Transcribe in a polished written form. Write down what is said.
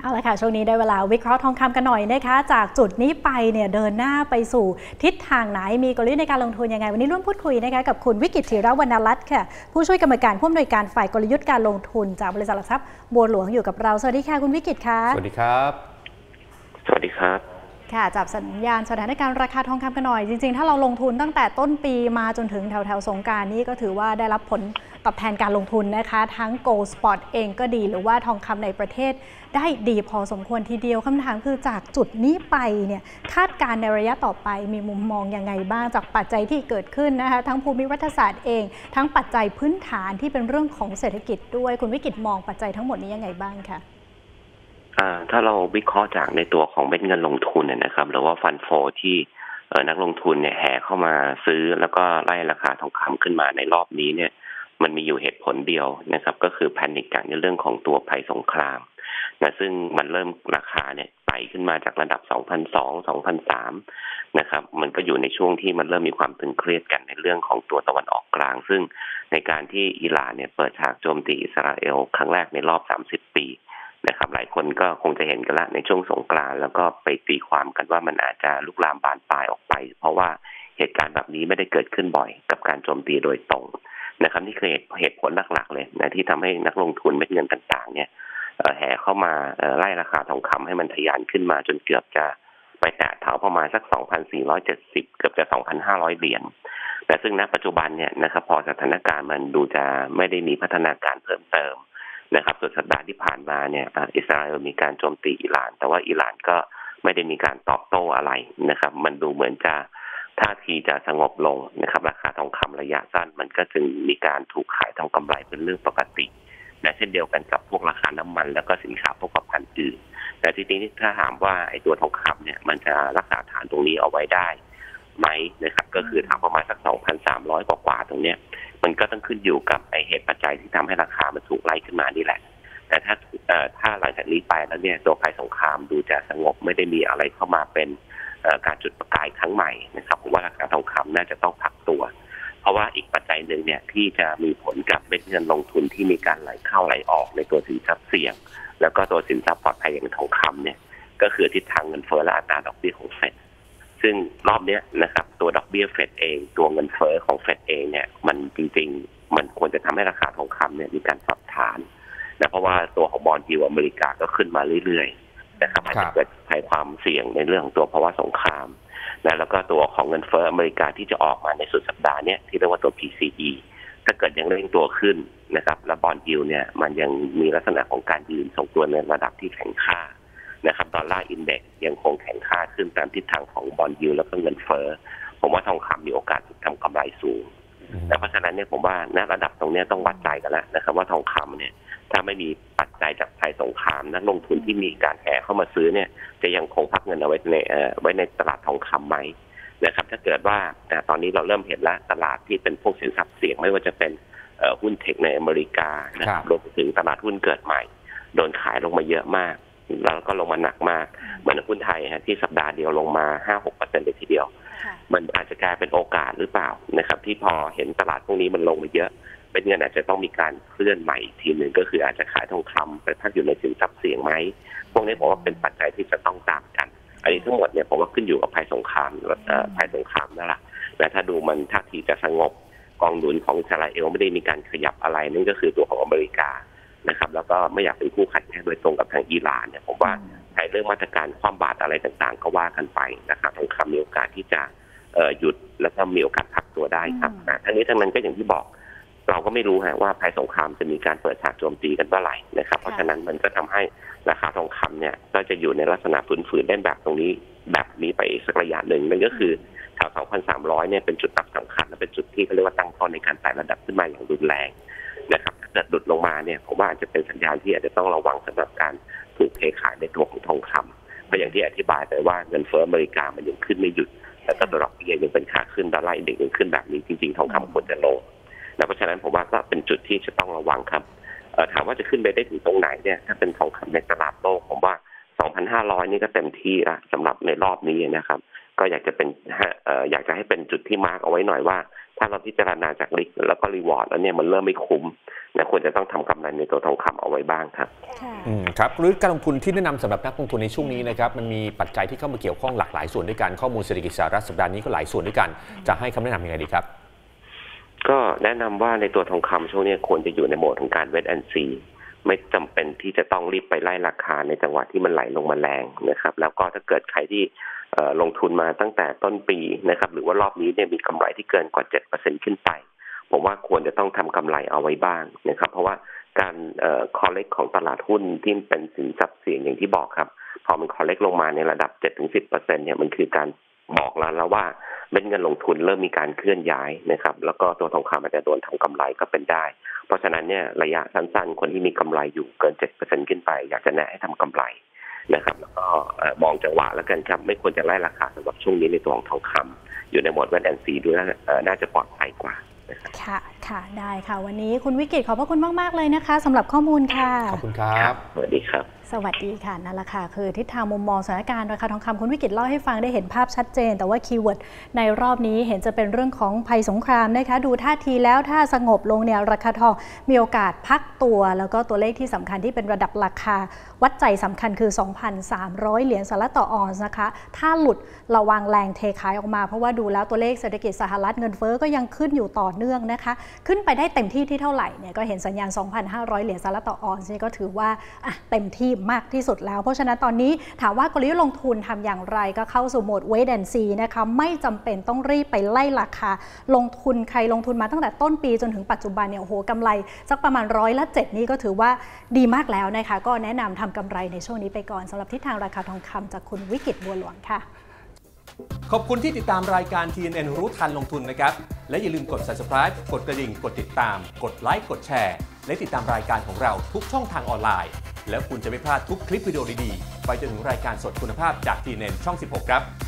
เอาละค่ะช่วงนี้ได้เวลาวิเคราะห์ทองคำกันหน่อยนะคะจากจุดนี้ไปเนี่ยเดินหน้าไปสู่ทิศทางไหนมีกลยุทธ์ในการลงทุนยังไงวันนี้ร่วมพูดคุยนะคะกับคุณวิกิตร ธีรวรรณรัตน์ค่ะผู้ช่วยกรรมการผู้อำนวยการฝ่ายกลยุทธ์การลงทุนจากบริษัทหลักทรัพย์บัวหลวงอยู่กับเราสวัสดีค่ะคุณวิกิตรค่ะสวัสดีครับสวัสดีครับค่ะจับสัญญาณสถานการณ์ราคาทองคำกันหน่อยจริงๆถ้าเราลงทุนตั้งแต่ต้นปีมาจนถึงแถวๆสงกรานต์นี้ก็ถือว่าได้รับผลตอบแทนการลงทุนนะคะทั้ง Gold Spot เองก็ดีหรือว่าทองคำในประเทศได้ดีพอสมควรทีเดียวคำถามคือจากจุดนี้ไปเนี่ยคาดการณ์ในระยะต่อไปมีมุมมองยังไงบ้างจากปัจจัยที่เกิดขึ้นนะคะทั้งภูมิรัฐศาสตร์เองทั้งปัจจัยพื้นฐานที่เป็นเรื่องของเศรษฐกิจด้วยคุณวิกิตรมองปัจจัยทั้งหมดนี้ยังไงบ้างคะถ้าเราวิเคราะห์จากในตัวของเม็ดเงินลงทุนนะครับหรือว่าฟันโฟที่นักลงทุนเนี่ยแห่เข้ามาซื้อแล้วก็ไล่ราคาทองคำขึ้นมาในรอบนี้เนี่ยมันมีอยู่เหตุผลเดียวนะครับก็คือแพนิคกันในเรื่องของตัวภัยสงครามนะซึ่งมันเริ่มราคาเนี่ยไต่ขึ้นมาจากระดับ 2,200 2,300 นะครับมันก็อยู่ในช่วงที่มันเริ่มมีความตึงเครียดกันในเรื่องของตัวตะวันออกกลางซึ่งในการที่อิหร่านเนี่ยเปิดฉากโจมตีอิสราเอลครั้งแรกในรอบ30 ปีนะครับหลายคนก็คงจะเห็นกันละในช่วงสงกรานต์แล้วก็ไปตีความกันว่ามันอาจจะลุกลามบานปลายออกไปเพราะว่าเหตุการณ์แบบนี้ไม่ได้เกิดขึ้นบ่อยกับการโจมตีโดยตรงนะครับนี่คือเหตุผลหลักๆเลยนะที่ทำให้นักลงทุนเม็ดเงินต่างๆเนี่ยแห่เข้ามาไล่ราคาทองคำให้มันทะยานขึ้นมาจนเกือบจะไปแตะเท้าประมาณสัก 2,470 เกือบจะ 2,500 เหรียญแต่ซึ่งณปัจจุบันเนี่ยนะครับพอสถานการณ์มันดูจะไม่ได้มีพัฒนาการเพิ่มเติมนะครับสุดสัปดาห์ที่ผ่านมาเนี่ยอิสราเอลมีการโจมตีอิหร่านแต่ว่าอิหร่านก็ไม่ได้มีการตอบโต้อะไรนะครับมันดูเหมือนจะท่าทีจะสงบลงนะครับราคาทองคำระยะสั้นมันก็จึงมีการถูกขายทองกำไรเป็นเรื่องปกติและเช่นเดียวกันกับพวกราคาน้ำมันแล้วก็สินค้าโภคภัณฑ์อื่นแต่ทีนี้ถ้าถามว่าไอ้ตัวทองคำเนี่ยมันจะรักษาฐานตรงนี้เอาไว้ได้ไหมนะครับก็คือทางประมาณสัก 2,300 กว่าตรงเนี้ยมันก็ต้องขึ้นอยู่กับไอเหตุปัจจัยที่ทำให้ราคามันถูกไล่ขึ้นมานี่แหละแต่ถ้าหลังจากนี้ไปแล้วเนี่ยตัวภัยสงครามดูจะสงบไม่ได้มีอะไรเข้ามาเป็นการจุดประกายครั้งใหม่นะครับผมว่าราคาทองคำน่าจะต้องพักตัวเพราะว่าอีกปัจจัยหนึ่งเนี่ยที่จะมีผลกับเม็ดเงินลงทุนที่มีการไหลเข้าไหลออกในตัวสินทรัพย์เสี่ยงแล้วก็ตัวสินทรัพย์ปลอดภัยอย่างทองคำเนี่ยก็คือทิศทางเงินเฟ้อและอัตราดอกเบี้ยของเฟดซึ่งรอบนี้นะครับตัวดอกเบี้ยเฟดเองตัวเงินเฟ้อของเฟดเองเนี่ยมันจริงๆมันควรจะทำให้ราคาทองคำเนี่ยมีการปรับฐานนะเพราะว่าตัวของบอนด์ยิลด์อเมริกาก็ขึ้นมาเรื่อยๆนะครับอาจจะเกิดภัยความเสี่ยงในเรื่องของตัวภาวะสงครามนะแล้วก็ตัวของเงินเฟ้ออเมริกาที่จะออกมาในสุดสัปดาห์นี้ที่เรียกว่าตัว PCE ถ้าเกิดยังเร่งตัวขึ้นนะครับและบอนด์ยิลด์เนี่ยมันยังมีลักษณะของการยืนทรงตัวในระดับที่แข็งค่านะครับดอลลาร์อินเด็กซ์ยังคงแข็งค่าขึ้นตามทิศทางของบอนด์ยิลด์แล้วก็เงินเฟ้อผมว่าทองคำมีโอกาสทำกำไรสูงแต่เพราะฉะนั้นเนี่ยผมว่าณระดับตรงนี้ต้องวัดใจกันแล้วนะครับว่าทองคำเนี่ยถ้าไม่มีปัจจัยจากภัยสงครามนักลงทุนที่มีการแห่เข้ามาซื้อเนี่ยจะยังคงพักเงินเอาไว้ในตลาดทองคำไหมนะครับถ้าเกิดว่าตอนนี้เราเริ่มเห็นแล้วตลาดที่เป็นพวกสินทรัพย์เสี่ยงไม่ว่าจะเป็นหุ้นเทคในอเมริกานะครับรวมถึงตลาดหุ้นเกิดใหม่โดนขายลงมาเยอะมากแล้วก็ลงมาหนักมากเหมือนหุ้นไทยที่สัปดาห์เดียวลงมา 5-6% เลยทีเดียวมันอาจจะกลายเป็นโอกาสหรือเปล่านะครับที่พอเห็นตลาดพวกนี้มันลงมาเยอะเป็นเงินอาจจะต้องมีการเคลื่อนใหม่ทีหนึ่งก็คืออาจจะขายทองคำไปพักอยู่ในสินทรัพย์เสี่ยงไหมพวกนี้ผมว่าเป็นปัจจัยที่จะต้องตามกันอันนี้ทั้งหมดเนี่ยผมว่าขึ้นอยู่กับภัยสงครามนั่นแหละแต่ถ้าดูมันท่าทีจะสงบกองหนุนของอิสราเอลไม่ได้มีการขยับอะไรนั่นก็คือตัวของอเมริกานะครับแล้วก็ไม่อยากเป็นคู่ขัดแย้งโดยตรงกับทางอิหร่านเนี่ยผมว่าใช้เรื่องมาตรการคว่ำบาตรอะไรต่างๆก็ว่ากันไปนะครับทองคำมีโอกาสที่จะหยุดแล้วก็มีโอกาสพักตัวได้ครับทั้งนี้ทั้งนั้นก็อย่างที่บอกเราก็ไม่รู้ว่าภัยสงครามจะมีการเปิดฉากโจมตีกันเมื่อไหร่นะครับเพราะฉะนั้นมันก็ทำให้ราคาทองคำเนี่ยก็จะอยู่ในลักษณะฝืนๆได้แบบตรงนี้แบบนี้ไปสักระยะหนึ่งนั่นก็คือแถว 2,300 เนี่ยเป็นจุดตัดสำคัญและเป็นจุดที่เขาเรียกว่าตั้งต้นในการไต่ระดับขึ้นมาอย่างรุนแรงนะครับถ้าเกิดหลุดลงมาเนี่ยผมว่าอาจจะเป็นสัญญาณที่อาจจะต้องระวังสำหรับการถูกเทขายในตัวของทองคำเพราะอย่างที่อธิบายไปว่าเงินเฟ้ออเมริกามันยังขึ้นไม่หยุดแล้วก็ดอกเบี้ยยังเป็นขาขึ้นดอลลาร์อินเด็กซ์ยังขึ้นแบบนี้จริงๆทองคำควรจะลงเพราะฉะนั้นผมว่าก็เป็นจุดที่จะต้องระวังครับถามว่าจะขึ้นไปได้ถึงตรงไหนเนี่ยถ้าเป็นทองคำในตลาดโลกผมว่า 2,500 นี่ก็เต็มที่ละสำหรับในรอบนี้นะครับก็อยากจะให้เป็นจุดที่มาร์กเอาไว้หน่อยว่าถ้าเราพิจารณาจากริสแล้วก็รีวอร์ดแล้วเนี่ยมันเริ่มไม่คุ้มนะควรจะต้องทำกำไรในตัวทองคำเอาไว้บ้างครับครับหรือการลงทุนที่แนะนำสำหรับนักลงทุนในช่วงนี้นะครับมันมีปัจจัยที่เข้ามาเกี่ยวข้องหลากหลายส่วนด้วยกันข้อมูลเศรษฐกิจสหรัฐสัปดาห์นี้ก็หลายส่วนด้วยกันจะให้คำแนะนำยังไงดีครับก็แนะนำว่าในตัวทองคำช่วงนี้ควรจะอยู่ในโหมดของการเวทแอนด์ซีไม่จำเป็นที่จะต้องรีบไปไล่ราคาในจังหวะที่มันไหลลงมาแรงนะครับแล้วก็ถ้าเกิดใครที่ลงทุนมาตั้งแต่ต้นปีนะครับหรือว่ารอบนี้เนี่ยมีกำไรที่เกินกว่า 7% ขึ้นไปผมว่าควรจะต้องทำกำไรเอาไว้บ้างนะครับเพราะว่าการคอลเลกของตลาดหุ้นที่เป็นสินทรัพย์เสี่ยงอย่างที่บอกครับพอมันคอลเลกลงมาในระดับ 7-10% เนี่ยมันคือการบอกแล้วว่าเม็ดเงินลงทุนเริ่มมีการเคลื่อนย้ายนะครับแล้วก็ตัวทองคำอาจจะโดนทำกำไรก็เป็นได้เพราะฉะนั้นเนี่ยระยะสั้นๆคนที่มีกำไรอยู่เกิน 7% ขึ้นไปอยากจะแนะให้ทำกำไรนะครับแล้วก็มองจังหวะแล้วกันครับไม่ควรจะไล่ราคาสำหรับช่วงนี้ในตัวของทองคำอยู่ในโหมดเวทแอนด์ซีด้วยน่าจะปลอดภัยกว่าค่ะได้ค่ะวันนี้คุณวิกิตขอบพระคุณมากๆเลยนะคะสำหรับข้อมูลค่ะขอบคุณครับสวัสดีครับสวัสดีค่ะนั่นแหละค่ะคือทิศทางมุมมองสถานการณ์ราคาทองคำคุณวิกิตเล่าให้ฟังได้เห็นภาพชัดเจนแต่ว่าคีย์เวิร์ดในรอบนี้เห็นจะเป็นเรื่องของภัยสงครามนะคะดูท่าทีแล้วถ้าสงบลงเนี่ยราคาทองมีโอกาสพักตัวแล้วก็ตัวเลขที่สำคัญที่เป็นระดับราคาวัดใจสำคัญคือ 2,300 เหรียญสหรัฐต่อออนซ์นะคะถ้าหลุดระวังแรงเทขายออกมาเพราะว่าดูแล้วตัวเลขเศรษฐกิจสหรัฐเงินเฟ้อก็ยังขึ้นอยู่ต่อเนื่องนะคะขึ้นไปได้เต็มที่เท่าไหร่เนี่ยก็เห็นสัญญาณ 2,500 เหรียญสหรัฐต่อออนซ์นี่ก็ถือว่าเต็มที่มากที่สุดแล้วเพราะฉะนั้นตอนนี้ถามว่ากลยุทธ์ลงทุนทำอย่างไรก็เข้าสู่โหมด wait and see นะคะไม่จำเป็นต้องรีบไปไล่ราคาลงทุนใครลงทุนมาตั้งแต่ต้นปีจนถึงปัจจุบันเนี่ยโอ้โหกำไรสักประมาณ7%นี่ก็ถือว่าดีมากแล้วนะคะก็แนะนำทำกำไรในช่วงนี้ไปก่อนสำหรับทิศทางราคาทองคำจากคุณวิกิตบัวหลวงค่ะขอบคุณที่ติดตามรายการ TNN รู้ทันลงทุนนะครับและอย่าลืมกด Subscribe กดกระดิ่งกดติดตามกดไลค์กดแชร์และติดตามรายการของเราทุกช่องทางออนไลน์แล้วคุณจะไม่พลาดทุกคลิปวิดีโอดีๆไปจนถึงรายการสดคุณภาพจาก TNN ช่อง 16 ครับ